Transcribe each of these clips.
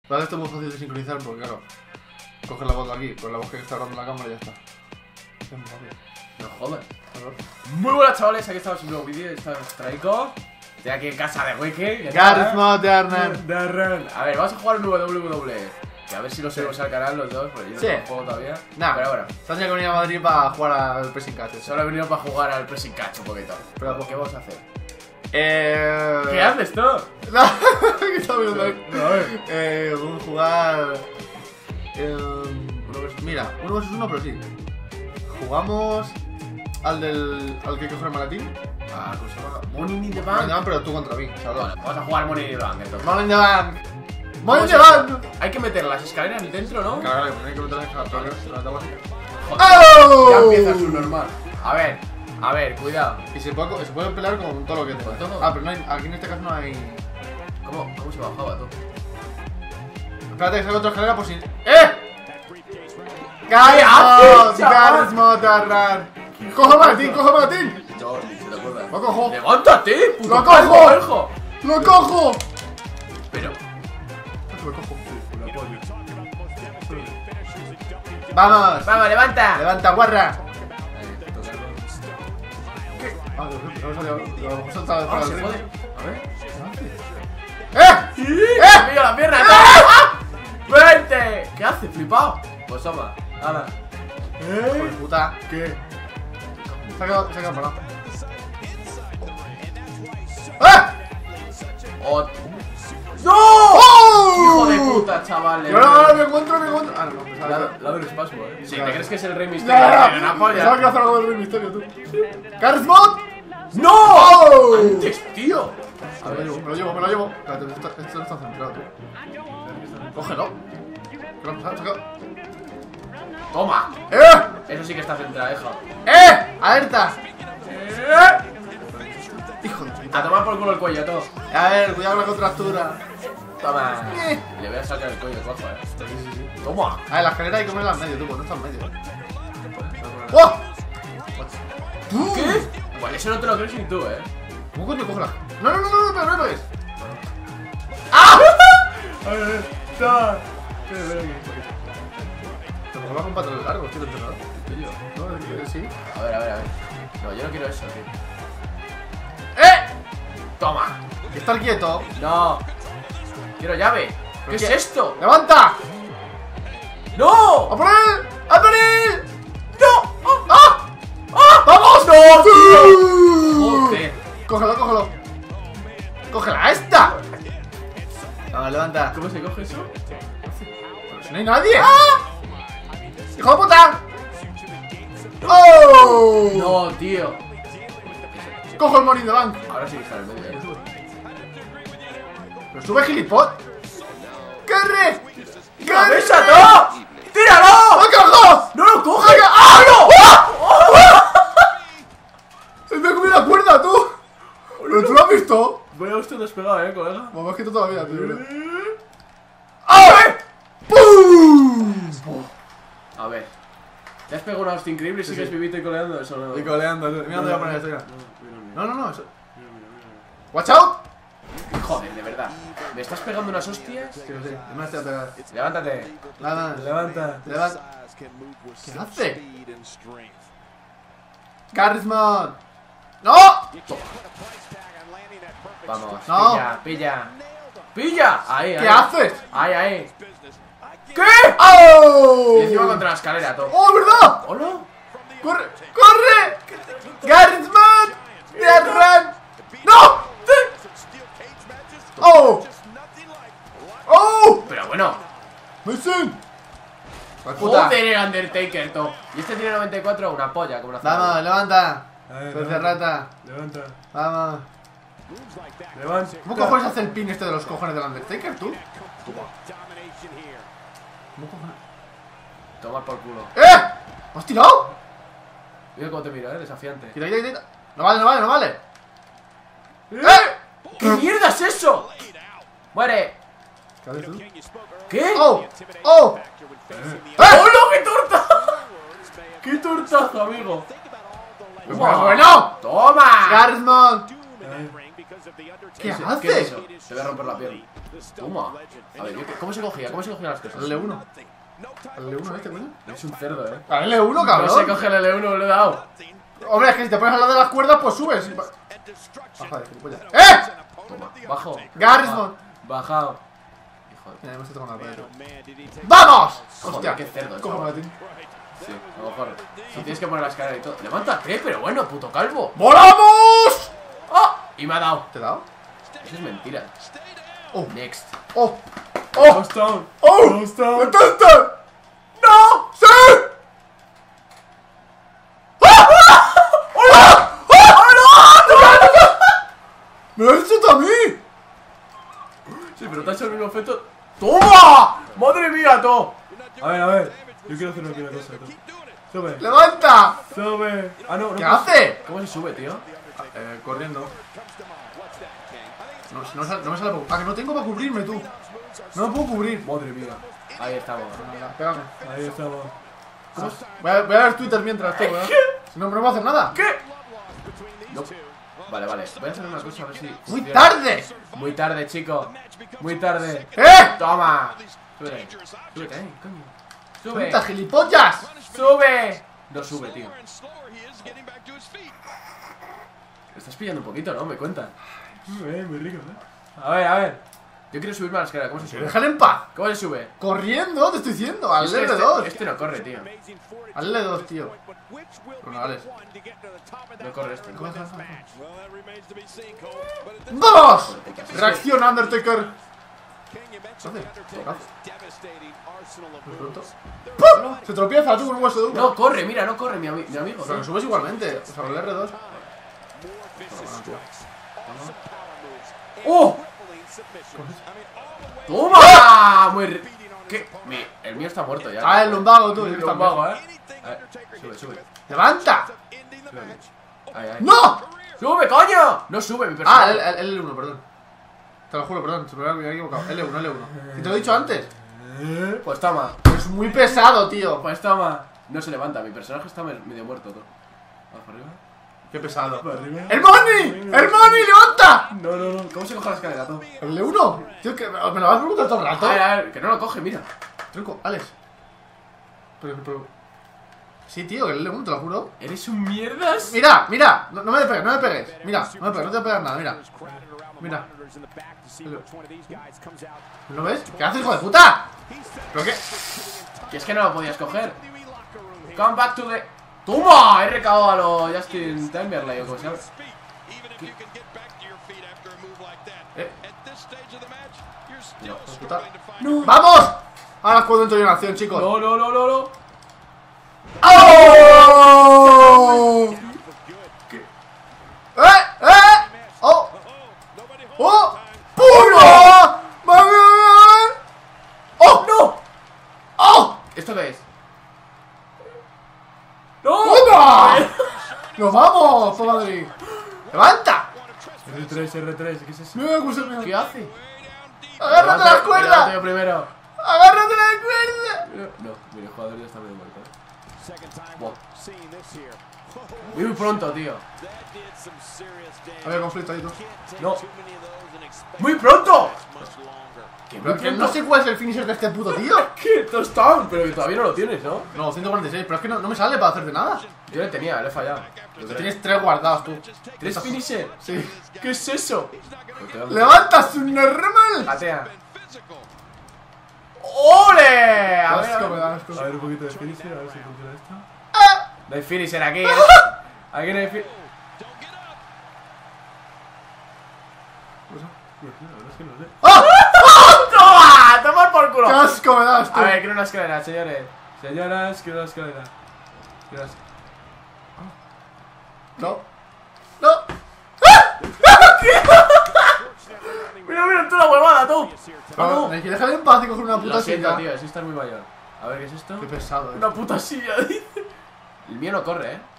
Vale, esto es muy fácil de sincronizar porque, claro, coges la voz de aquí, con la voz que está hablando en la cámara y ya está. Es muy fácil. No jodas. Muy buenas, chavales, aquí estamos en un nuevo vídeo. Estamos Traico. Estoy aquí en casa de Wiki. Gareth Modern. A ver, vamos a jugar un WWE. Que a ver si lo subimos al canal los dos, porque yo no Sí. tengo juego todavía. Nah, pero bueno, Sánchez que venía a Madrid para jugar al pressing catch. solo he venido para jugar al pressing catch un poquito. Pero, ¿qué vamos a hacer? ¿Qué ¿Qué haces tú? No, ¿qué está viendo ahí? A ver. Vamos a jugar. Mira, 1 vs 1, pero sí. Jugamos al que coge el maletín. Ah, ¿cómo se llama? Money in the Money in the Bank. Bank, pero tú contra mí. O sea, Vale, vamos a jugar Money in the Bank entonces. Money in the Bank. Money in Vamos the a- Bank. Hay que meter las escaleras dentro, ¿no? Claro, hay que meter las escaleras. Joder, ¡Oh! ya empieza su normal. A ver, cuidado. Y se puede pelear con todo lo que tenga. ¿Con todo? Ah, pero no hay, aquí en este caso no hay. ¿Cómo se bajaba tú? Espérate que salga otra escalera por si. ¿Qué haces, chaval? Gareth Modern. ¡Coge el maletín! ¡Coge el maletín! No, ni se te acuerda. ¡Lo cojo! ¡Levántate! ¡Puto ¡Lo calvo, cojo! hijo! ¡Lo cojo! Pero, Lo cojo. ¡Vamos! vamos, levanta. ¡Levanta, guarra! Ah, lo hemos saltado de Ah, fuera se del puede. ring. A ver. ¡Eh! ¡Mira la pierna! ¡Vente! ¿Qué hace, flipado? Pues toma, nada. ¡Hijo de puta! ¿Qué? Se ha quedado parado. ¡Oh! ¡No! ¡Oh! ¡Hijo de puta, chavales! ¡No, me encuentro! Ah, no, pensaba que... La del espasmo, ¿eh? Si Claro. te crees que es el Rey Ya, Misterio, ya, tiene ya. una Pensaba que polla. iba a hacer algo del Rey Misterio, tú. ¡Gareth Mod! ¡No! ¡Oh! ¡Antes, tío! A ver, me lo llevo. Espérate, esto no está centrado, tú. Cógelo. ¿Qué lo has sacado? ¡Toma! ¡Eh! Eso sí que está centrado, hijo. ¡Alerta! Hijo de puta. A tomar por culo el cuello, todo. A ver, cuidado con la contractura. Toma. Le voy a sacar el cuello, cojo, Toma. A ver, la escalera hay que ponerla en medio, tú, pues no está en medio. ¡Oh! ¿Qué? Pues eso no te lo crees ni tú, ¿Cómo coño coge la...? No, pero no es. ¡Ah! A ver, está. Te va con pantalones largos, tío, entrenador. ¿No? Sí. A ver. No, yo no quiero eso, tío. Toma. Estar quieto. No. Quiero llave. ¿Qué es qué? esto? ¡Levanta! ¡No! ¡A por él! ¡A por él! ¡No! ¡Ah! ¡Vamos! ¡No, tío! ¡Sí! Joder. Cógelo. ¡Cógela esta! Vamos, levanta. ¿Cómo se coge eso? Pero si no hay nadie. ¡Hijo de puta! ¡Oh! No, tío. ¡Cojo el Money in the Bank! Ahora sí que está en medio, ¡Pero sube, gilipot! ¡Corre! ¡Cabeza, no! ¡Tíralo! ¡Lo cojo! ¡No lo coge! ¡Ah, no! ¡Me he comido la cuerda, tú! ¿Pero tú lo has visto? Voy a usted despegado, colega. Vamos, que tú todavía, tío. ¡Ah! ¡Pum! A ver. ¿Te has pegado una hostia increíble y Sí, sigues sí. vivito y coleando eso? No. Y coleando, mira dónde voy a poner esto ya. No. No, eso. ¡Watch out! Joder, de verdad. ¿Me estás pegando unas hostias? Sí, no estoy a pegar. Levántate. Nada más. Levanta. Levanta. ¿Qué hace? Gareth Mod. ¡No! Vamos. No. ¡Pilla! Ahí. ¿Qué haces? Ahí. ¿Qué? ¡Oh! Y encima contra la escalera, todo. ¡Oh, verdad! ¿Hola? ¡Corre! ¡Gareth Mod! ¡Run! ¡No! ¡Oh! ¡Oh! Pero bueno. ¡Missing! ¡Puta! Joder, el Undertaker, todo. Y este tiene 94, una polla, como una Vamos, levanta. ver, Sucia rata. Levanta. Vamos. Levanta. ¿Cómo cojones hace el pin este de los cojones del Undertaker, tú? ¿Cómo cojones? Toma por culo. ¿Has tirado? Mira cómo te miro, desafiante. Quita. No vale. ¿Qué mierda es eso? ¡Muere! ¿Qué haces tú? ¿Qué? ¡Oh! ¡Hola, qué torta! ¡Qué tortazo, amigo! ¡Bueno! ¡Toma! ¡Gareth Mod! ¿Qué ¿Qué hace? es eso? Te voy a romper la pierna. Toma. A ver, ¿cómo se cogía? ¿Cómo se cogían las cosas? Al L1. Al L1 este, coño. Es un cerdo, Al L1, No se cabrón. coge el L1, lo he dado. Hombre, es que si te pones al lado de las cuerdas, pues subes. Baja de gilipollas. ¡Eh! Toma, bajo. Garrison. Bajado. Hijo de... Mira, me estoy tocando la pared. ¡Vamos! Joder, Hostia, qué cerdo, cojo chaval. maletín. Sí, a lo mejor. Si tienes que poner la escalera y todo. Levántate, pero bueno, puto calvo. ¡Volamos! ¡Oh! Y me ha dado. ¿Te he dado? Eso es mentira. ¡Oh! Next. ¡Oh! ¡Oh! Touchdown. ¡Oh! Touchdown. ¡Entonces! ¡No! ¡Sí! ¡Me lo has hecho tú a mí! Sí, pero te ha hecho el mismo efecto. ¡Toma! ¡Madre mía, tú! A ver. Yo quiero hacer una cosa, tú. Sube. ¡Levanta! Sube. Ah, no, no. ¿Qué hace? ¿Cómo se sube, tío? Corriendo. No me sale para... Ah, que no tengo para cubrirme, tú. No me puedo cubrir. Madre mía. Ahí estamos. Venga, pégame. Ahí estamos. Voy a ver Twitter mientras, tú, ¿verdad? Si no, no puedo hacer nada. ¿Qué? No. Vale. Voy a hacer una cosa a ver si... ¡Muy funciona. tarde! Muy tarde, chico. Muy tarde. ¡Eh! Toma. Súbete. Súbete ahí, coño. Sube. ¡Putas gilipollas! Sube. No sube, tío. Estás pillando un poquito, ¿no? Me cuentan. Muy rico, ¿eh? A ver. Yo quiero subirme a la escalera. ¿Cómo se sube? ¡Déjale en paz! ¿Cómo se sube? Corriendo, te estoy diciendo. Al Es que L2. Este no corre, tío. Al L2, tío. Bueno, Alex. No corre este. ¡Vamos! Reacción, Undertaker. ¿Qué hace? Muy pronto. ¡Pum! Se tropieza tú con un hueso de uno. No corre, mira, no corre mi amigo. Pero que subes igualmente. O sea, con el R2. ¡Oh! ¡Toma! ¿Qué? El mío está muerto ya. Ah, el lumbago, tú. El lumbago, A ver, sube. ¡Levanta! Ahí. ¡No! ¡Sube, coño! No sube mi Ah, personaje. el L1, perdón. Te lo juro, perdón. Se me había equivocado. L1. Si te lo he dicho antes. Pues toma. Es muy pesado, tío. Pues toma. No se levanta, mi personaje está medio muerto, tú. ¿Vas para arriba? Qué pesado. ¿Para arriba? ¡Hermione! ¡Hermione, levanta! No. ¿Cómo se coge la escalera, tú? ¿El L1? Tío, que me lo vas a preguntar todo el rato. A ver, que no lo coge, mira. Tronco, Alex. Pero... Sí, tío, que el L1, te lo juro. ¿Eres un mierdas? Mira, no me pegues, Mira, no te voy a pegar nada, mira. ¿Lo ves? ¿Qué haces, hijo de puta? ¿Pero qué? Que es que no lo podías coger. Come back to the... ¡Toma! He recado a lo Justin Timberlake o como se llama. No, puta. ¡Vamos! Ahora es cuando entro yo en acción, chicos. No. ¡Oh! ¡Oh! ¡Oh! ¡Puro! ¡Oh! ¡No! ¡Oh! ¿Esto qué es? ¡No! ¡Toma! ¡Nos vamos, por Madrid! ¡Levanta! R3, ¿qué es eso? Mira cómo se me... ¿Qué hace? ¡Agárrate la cuerda! Yo primero. ¡Agárrate la cuerda! No, mira, el jugador ya está medio muerto. Buah. Muy pronto, tío. Había conflicto ahí, tú. No. ¡Muy pronto! ¿Qué Pero que no sé cuál es el finisher de este puto tío. ¿Qué? Touchdown, pero que todavía no lo tienes, ¿no? No, 146, pero es que no me sale para hacerte nada. Yo le tenía, le he fallado. Tienes 3 guardados, tú. ¿Tres finisher? Sí. ¿Qué es eso? ¡Levanta su normal! Patea. ¡Ole! A ver, Asco me da, asco. a ver un poquito de finisher, a ver si funciona esto. No hay finisher aquí. Aquí no hay finisher. ¡Ah! ¡Toma! ¡Toma por culo! ¡Qué asco me das, tú! A ver, quiero una escalera, señores. Señoras, quiero una escalera. No. ¡No! Mira, tú la huevada, tú. No, hay que dejar en paz y coger una puta Lo siento, silla. tío, eso está muy mayor. A ver, ¿qué es esto? Qué pesado, Una puta silla, dice. El mío no corre, ¿eh?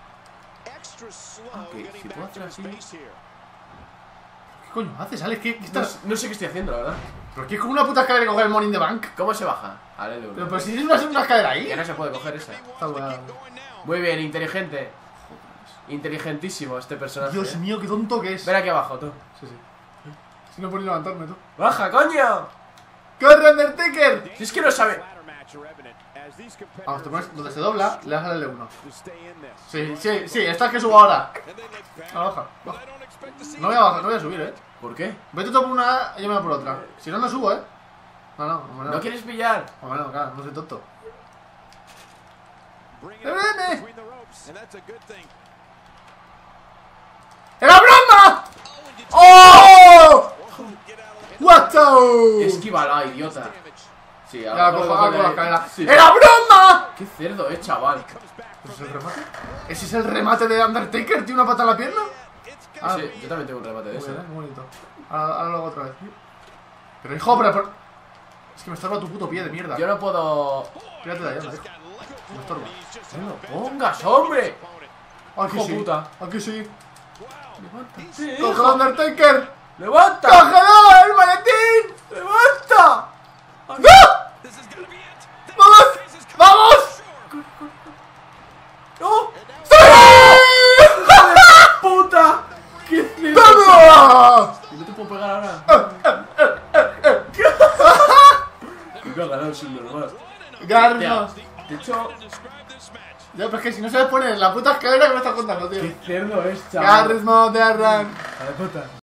Ok, si puedo hacer así... ¿Qué coño haces, Alex? ¿Qué estás...? No sé qué estoy haciendo, la verdad. ¿Pero qué es como una puta escalera y coger el money in the bank? ¿Cómo se baja? Vale, de Pero si tienes una escalera ahí. que no se puede coger esa. Está bueno. Muy bien, inteligente. Inteligentísimo este personaje. Dios mío, qué tonto que es. Ven aquí abajo, tú. Sí, sí. Si no puedes levantarme, tú. ¡Baja, coño! ¡Corre, Undertaker! Si es que no sabe. Vamos, te pones donde se dobla, le das al L1. Sí, sí, sí, esta es que subo ahora. No, baja, baja. No voy a bajar, no voy a subir, ¿Por qué? Vete tú por una y yo me voy por otra. Si no, no subo, No, no, hombre, ¿No quieres pillar? Hombre, no, claro, no soy tonto. ¡Ven! ¡Era broma! ¡Oh! ¡What the! Esquívala, idiota. Sí, Ya la cojo, con la cadera. Sí. ¡Era broma! Qué cerdo, chaval. ¿Ese es el remate? ¿Ese es el remate de Undertaker? ¿Tiene una pata en la pierna? Ah, Sí, yo también tengo un remate de muy eso. bien, muy bonito. Ahora lo hago otra vez. Pero hijo, pero... Es que me estorba tu puto pie de mierda. Yo no puedo... Tírate de ahí, anda, hijo. Me estorba. ¡No lo pongas, hombre! Aquí Hijo sí. puta. Aquí sí. Sí, ¡Coge hijo. Undertaker! ¡Levanta! ¡Cógelo, el maletín! ¡Levanta! ¡No! ¡Vamos! ¡Vamos! ¡No! ¡Sí! ¡Puta! ¡Qué cerdo! ¡Vamos! ¿Y no te puedo pegar ahora? Me ha ganado sin normal. Garnos. De hecho... Ya, pero es que si no sabes poner la puta escalera que me estás contando, tío. ¡Qué cerdo es, chaval! Garnos de Arran. A la puta.